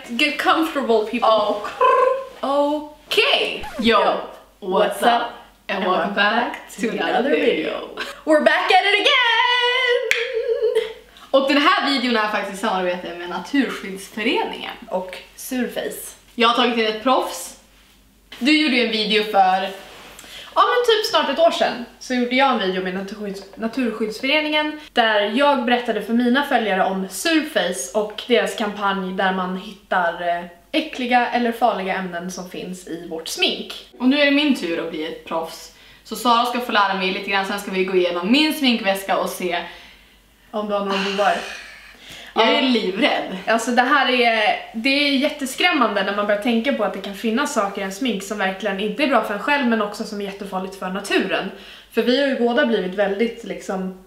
Get comfortable, people. Okay. Yo, what's up? And welcome back to another video. We're back at it again! Och den här videon är faktiskt i samarbete med Naturskyddsföreningen. Och Surface. Jag har tagit in ett proffs. Du gjorde ju en video för... Ja, men typ snart ett år sedan så gjorde jag en video med Naturskyddsföreningen där jag berättade för mina följare om Surface och deras kampanj där man hittar äckliga eller farliga ämnen som finns i vårt smink. Och nu är det min tur att bli ett proffs. Så Sara ska få lära mig lite grann, sen ska vi gå igenom min sminkväska och se om du har några bovar. Jag är livrädd. Alltså det är jätteskrämmande när man börjar tänka på att det kan finnas saker i en smink som verkligen inte är bra för en själv men också som är jättefarligt för naturen. För vi har ju båda blivit väldigt liksom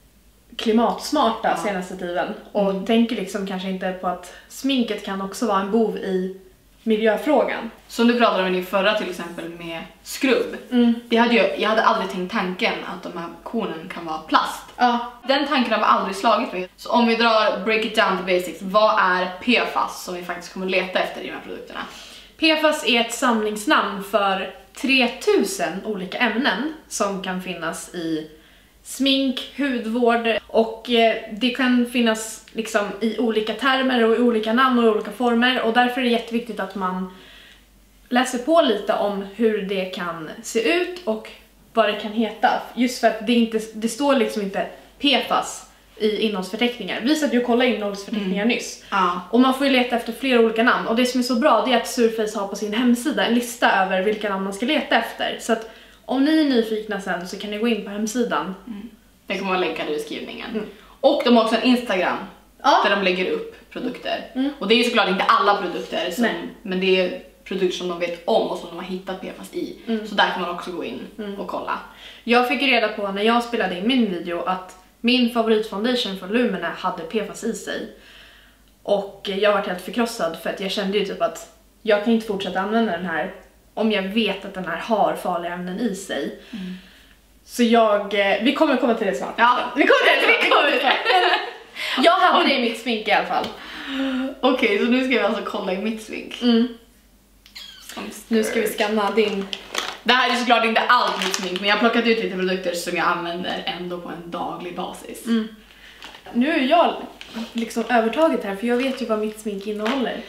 klimatsmarta senaste tiden och tänker liksom kanske inte på att sminket kan också vara en bov i miljöfrågan. Som du pratade om i din förra till exempel med skrubb. Jag hade aldrig tänkt tanken att de här konen kan vara plast. Ja. Den tanken har vi aldrig slagit med. Så om vi drar break it down to basics, vad är PFAS som vi faktiskt kommer leta efter i de här produkterna? PFAS är ett samlingsnamn för 3000 olika ämnen som kan finnas i smink, hudvård och det kan finnas liksom i olika termer och i olika namn och i olika former och därför är det jätteviktigt att man läser på lite om hur det kan se ut och vad det kan heta. Just för att det står liksom inte PFAS i innehållsförteckningar. Vi satt ju och kollade innehållsförteckningar nyss. Och man får ju leta efter flera olika namn och det som är så bra det är att Surface har på sin hemsida en lista över vilka namn man ska leta efter. Så att om ni är nyfikna sen så kan ni gå in på hemsidan. Det kommer vara länkad i beskrivningen. Och de har också en Instagram där de lägger upp produkter. Och det är ju såklart inte alla produkter, men det är produkter som de vet om och som de har hittat PFAS i. Så där kan man också gå in och kolla. Jag fick reda på när jag spelade in min video att min favoritfoundation från Lumene hade PFAS i sig. Och jag var helt förkrossad för att jag kände ju typ att jag kan inte fortsätta använda den här om jag vet att den här har farliga ämnen i sig. Så vi kommer komma till det snart. Ja, vi kommer till det. Jag hade det i mitt smink i alla fall. Okej, så nu ska vi alltså kolla i mitt smink. Nu ska vi skanna din. Det här är såklart inte allt mitt smink, men jag har plockat ut lite produkter som jag använder ändå på en daglig basis. Nu är jag liksom övertaget här för jag vet ju vad mitt smink innehåller.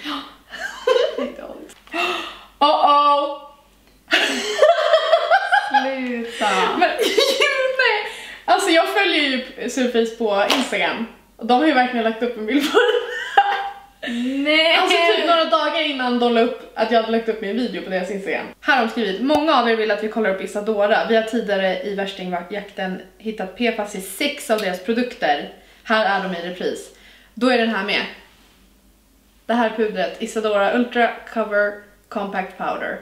Sluta. Men nej. Alltså jag följer ju Surface på Instagram och de har ju verkligen lagt upp en bild på den. Nej. Alltså typ några dagar innan de la upp att jag hade lagt upp min video på deras Instagram. Här har de skrivit: många av er vill att vi kollar upp Isadora. Vi har tidigare i värstingjakten hittat PFAS i 6 av deras produkter. Här är de i repris. Då är den här med. Det här pudret, Isadora Ultra Cover Compact Powder.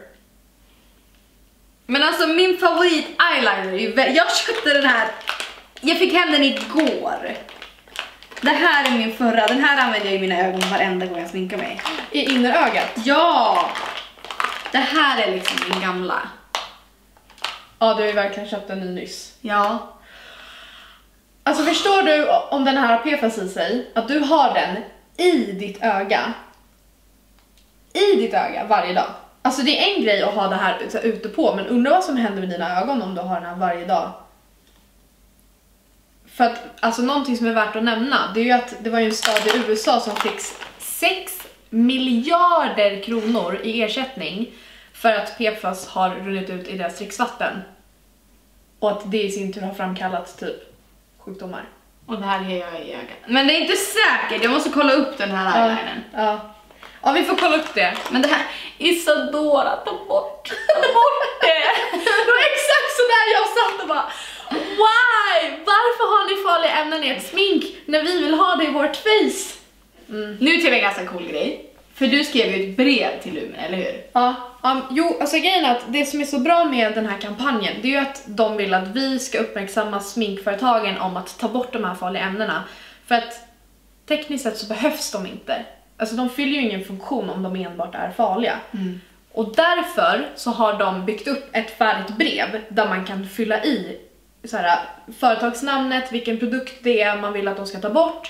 Men alltså min favorit eyeliner, jag köpte den här, jag fick hem den igår. Det här är min förra, den här använder jag i mina ögon varenda gång jag sminkar mig. I innerögat? Ja! Det här är liksom min gamla. Ja, du har ju verkligen köpt en ny nyss. Ja. Alltså förstår du om den här har PFAS i sig, att du har den i ditt öga. I ditt öga varje dag. Alltså det är en grej att ha det här ute på, men undrar vad som händer med dina ögon om du har den här varje dag. För att, alltså någonting som är värt att nämna, det är ju att det var ju en stad i USA som fick 6 miljarder kronor i ersättning för att PFAS har runnit ut i deras dricksvatten. Och att det i sin tur har framkallat typ sjukdomar. Och det här ger jag i ögat. Men det är inte säkert, jag måste kolla upp den här eyelinern. Ja, vi får kolla upp det. Men det här, Isadora, ta bort det. Det var exakt så där jag satt och bara, why? Varför har ni farliga ämnen i ert smink när vi vill ha det i vårt face? Nu till en ganska cool grej. För du skrev ju ett brev till Lumene, eller hur? Ja, jo, alltså grejen är att det som är så bra med den här kampanjen, det är ju att de vill att vi ska uppmärksamma sminkföretagen om att ta bort de här farliga ämnena. För att tekniskt sett så behövs de inte. Alltså de fyller ju ingen funktion om de enbart är farliga. Och därför så har de byggt upp ett färdigt brev där man kan fylla i så här, företagsnamnet, vilken produkt det är man vill att de ska ta bort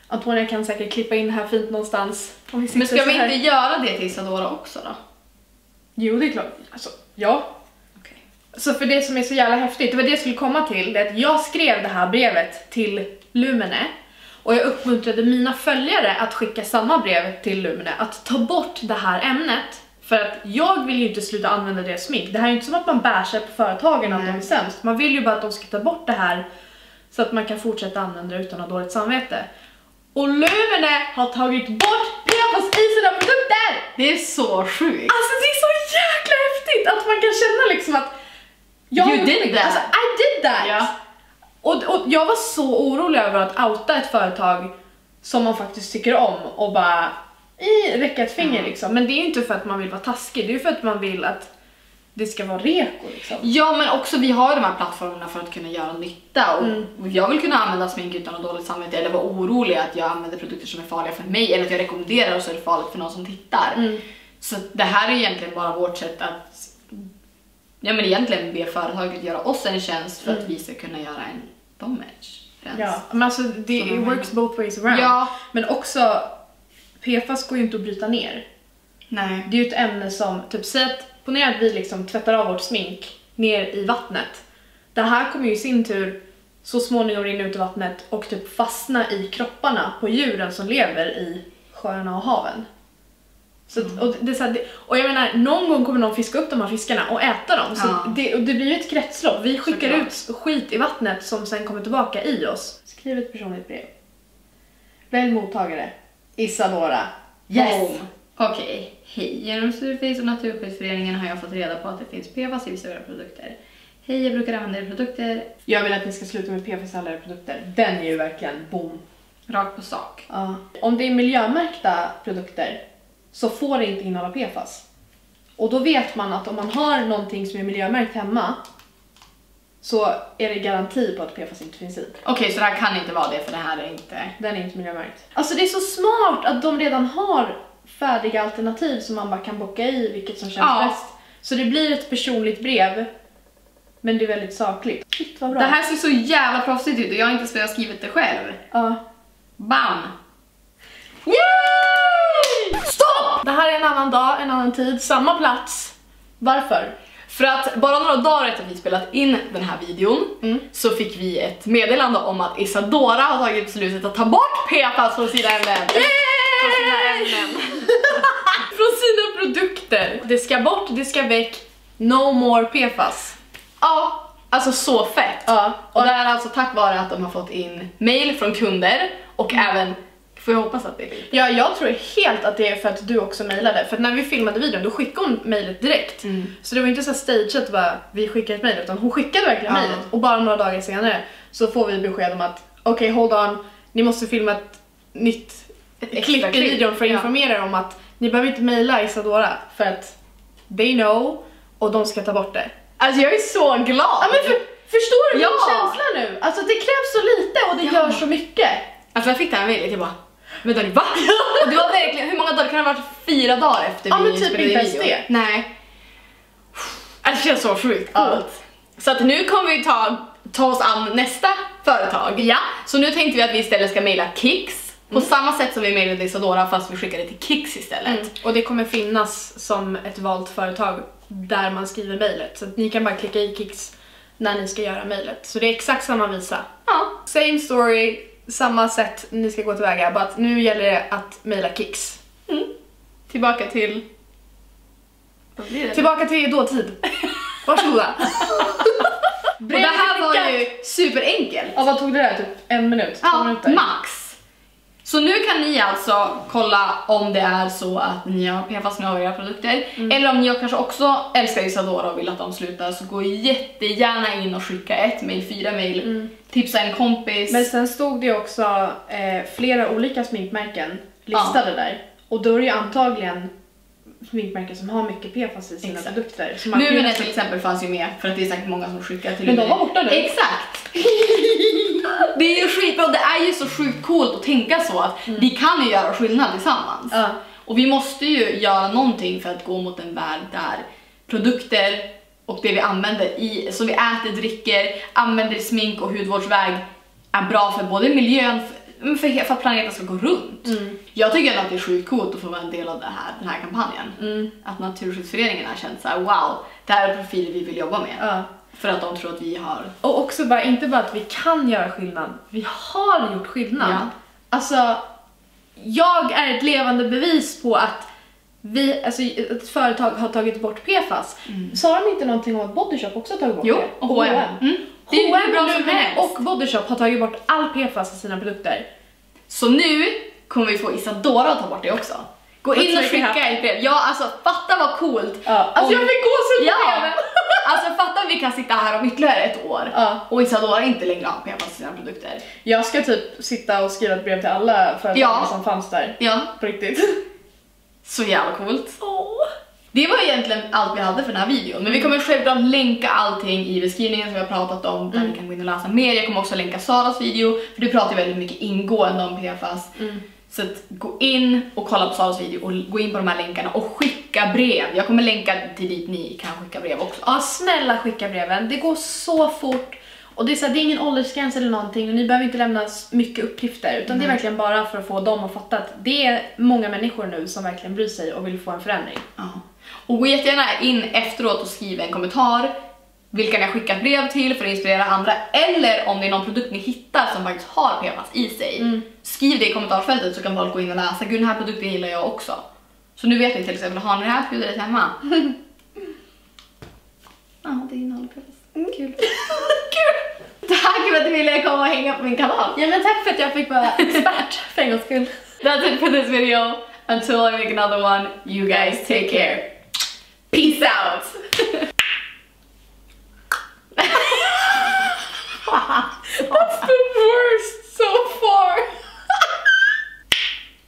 Antonia kan säkert klippa in det här fint någonstans. Men ska vi inte göra det till Isadora också då? Jo, det är klart. Alltså, ja. Okay. Så för det som är så jävla häftigt, det var det jag skulle komma till, det är att jag skrev det här brevet till Lumene och jag uppmuntrade mina följare att skicka samma brev till Lumene, att ta bort det här ämnet. För att jag vill ju inte sluta använda deras smink. Det här är ju inte som att man bärsar på företagen att de är sämst. Man vill ju bara att de ska ta bort det här så att man kan fortsätta använda det utan att ha dåligt samvete. Och Lumene har tagit bort PFAS i sina produkter! Det är så sjukt. Alltså det är så jäkla häftigt att man kan känna liksom att you did that. Alltså, I did that! Ja. Och jag var så orolig över att outa ett företag som man faktiskt tycker om och bara räcka ett finger liksom. Men det är ju inte för att man vill vara taskig, det är ju för att man vill att det ska vara reko liksom. Ja, men också vi har ju de här plattformarna för att kunna göra nytta och jag vill kunna använda smink utan att ha dåligt samvete eller vara orolig att jag använder produkter som är farliga för mig eller att jag rekommenderar och så är det farligt för någon som tittar. Så det här är egentligen bara vårt sätt att egentligen be företaget göra oss en tjänst för att vi ska kunna göra en damage. Ja, men alltså det works both ways around. Ja. Men också PFAS går ju inte att bryta ner. Nej. Det är ju ett ämne som, typ säg att ponera att vi liksom tvättar av vårt smink ner i vattnet. Det här kommer ju i sin tur så småningom rinna ut i vattnet och typ fastna i kropparna på djuren som lever i sjöarna och haven. Så, och jag menar, någon gång kommer någon fiska upp de här fiskarna och äta dem. Så det blir ju ett kretslopp. Vi skickar ut skit i vattnet som sen kommer tillbaka i oss. Skriv ett personligt brev. Välj mottagare. Isadora. Yes! Okej. Hej, genom Surface och Naturskyddsföreningen har jag fått reda på att det finns PFAS i vissa produkter. Hej, jag brukar använda era produkter. Jag vill att ni ska sluta med PFAS i alla era produkter. Den är ju verkligen boom. Rakt på sak. Ja. Om det är miljömärkta produkter så får det inte innehålla PFAS. Och då vet man att om man har någonting som är miljömärkt hemma så är det garanti på att PFAS inte finns i. Okej, så det här kan inte vara det för det här är inte... Den är inte miljömärkt. Alltså det är så smart att de redan har färdiga alternativ som man bara kan bocka i vilket som känns bäst. Så det blir ett personligt brev, men det är väldigt sakligt. Shit, vad bra. Det här ser så jävla proffsigt ut och jag har inte ens skrivit det själv. Ja. Bam! Yay! Stopp! Det här är en annan dag, en annan tid, samma plats. Varför? För att bara några dagar efter att vi spelat in den här videon så fick vi ett meddelande om att Isadora har tagit beslutet att ta bort PFAS från sina ämnen. Från sina ämnen. Från sina produkter. Det ska bort, det ska väck. No more PFAS. Ja, alltså så fett. Ja. Och det är alltså tack vare att de har fått in mail från kunder och även, får jag hoppas att det är det. Ja, jag tror helt att det är för att du också mejlade. För att när vi filmade videon, då skickade hon mejlet direkt. Så det var inte så stageat bara, vi skickar ett mejl, utan hon skickade verkligen mejlet. Och bara några dagar senare så får vi besked om att okej, hold on, ni måste filma ett nytt klipp i videon för att informera om att ni behöver inte mejla Isadora för att they know och de ska ta bort det. Alltså jag är så glad. Ja, men förstår du min känsla nu? Alltså det krävs så lite och det gör så mycket. Alltså jag fick det här mejlet, jag bara, vänta nu, va? Och det var verkligen, hur många dagar kan det ha varit? 4 dagar efter vi typ spelade inte video? det. Nej. Det känns så sjukt coolt. Så att nu kommer vi ta oss an nästa företag. Ja. Så nu tänkte vi att vi istället ska mejla Kicks. På samma sätt som vi mejlade Isadora, fast vi skickade till Kicks istället. Och det kommer finnas som ett valt företag där man skriver mejlet. Så att ni kan bara klicka i Kicks när ni ska göra mejlet. Så det är exakt samma visa. Ja. Same story, samma sätt ni ska gå tillväga. Bara att nu gäller det att mejla Kicks. Tillbaka till... Vad blir det? Tillbaka till dåtid. Varsågoda. Och det här var ju superenkelt. Ja, vad tog det där? Typ 1 minut? 2 minuter? Max. Så nu kan ni alltså kolla om det är så att ni har PFAS med era produkter. Eller om ni kanske också älskar Isadora och vill att de slutar, så gå jättegärna in och skicka 4 mejl. Tipsa en kompis. Men sen stod det också flera olika sminkmärken listade där. Och då är det ju antagligen sminkmärken som har mycket PFAS i sina produkter. Så nu men till exempel fanns ju med, för att det är säkert många som skickar till. Men de var borta nu. Exakt. Det är ju skitbra och det är ju så sjukt coolt att tänka så att vi kan ju göra skillnad tillsammans. Och vi måste ju göra någonting för att gå mot en värld där produkter och det vi använder i, så vi äter, dricker, använder i smink och hudvårdsväg är bra för både miljön, för att planeten ska gå runt. Jag tycker ändå att det är sjukt coolt att få vara en del av den här kampanjen. Att Naturskyddsföreningen har känt så här: wow, det här är profiler vi vill jobba med. För att de tror att vi har... Och också bara, inte bara att vi kan göra skillnad, vi har gjort skillnad. Ja. Alltså, jag är ett levande bevis på att ett företag har tagit bort PFAS. Sa de inte någonting om att Body Shop också har tagit bort det? Jo, och H&M. Det är bra som helst. Och Body Shop har tagit bort all PFAS i sina produkter. Så nu kommer vi få Isadora att ta bort det också. Gå in och skicka ett brev. Ja, alltså fatta vad coolt. Alltså jag fick gåshud på breven. Alltså fatta att vi kan sitta här om ytterligare ett år och Isadora inte längre har PFAS i sina produkter. Jag ska typ sitta och skriva ett brev till alla företag som fanns där. Ja. På riktigt. Så jävla coolt. Det var egentligen allt vi hade för den här videon. Men vi kommer självklart länka allting i beskrivningen som vi har pratat om. Där ni kan gå in och läsa mer. Jag kommer också länka Saras video. För du pratar väldigt mycket ingående om PFAS. Så att gå in och kolla på Saras video och gå in på de här länkarna och skicka brev. Jag kommer länka till dit ni kan skicka brev också. Ja, snälla skicka breven. Det går så fort. Och det är, så här, det är ingen åldersgräns eller någonting. Och ni behöver inte lämna mycket uppgifter. Utan det är verkligen bara för att få dem att fatta att det är många människor nu som verkligen bryr sig och vill få en förändring. Och gå jättegärna in efteråt och skriv en kommentar. Vilka ni har skickat brev till för att inspirera andra. Eller om det är någon produkt ni hittar som faktiskt har PFAS i sig. Skriv det i kommentarsfältet så kan folk gå in och läsa. Gud, den här produkten gillar jag också. Så nu vet ni till exempel, har ni det här pudret hemma? Ja, det innehåller PFAS. Kul. Kul! Tack för att du ville komma och hänga på min kanal. Ja, men tack för att jag fick vara expert för en gångs skull. That's it for this video. Until I make another one, you guys take care. Peace out! That's the worst so far.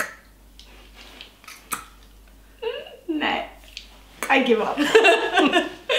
Nej, I give up.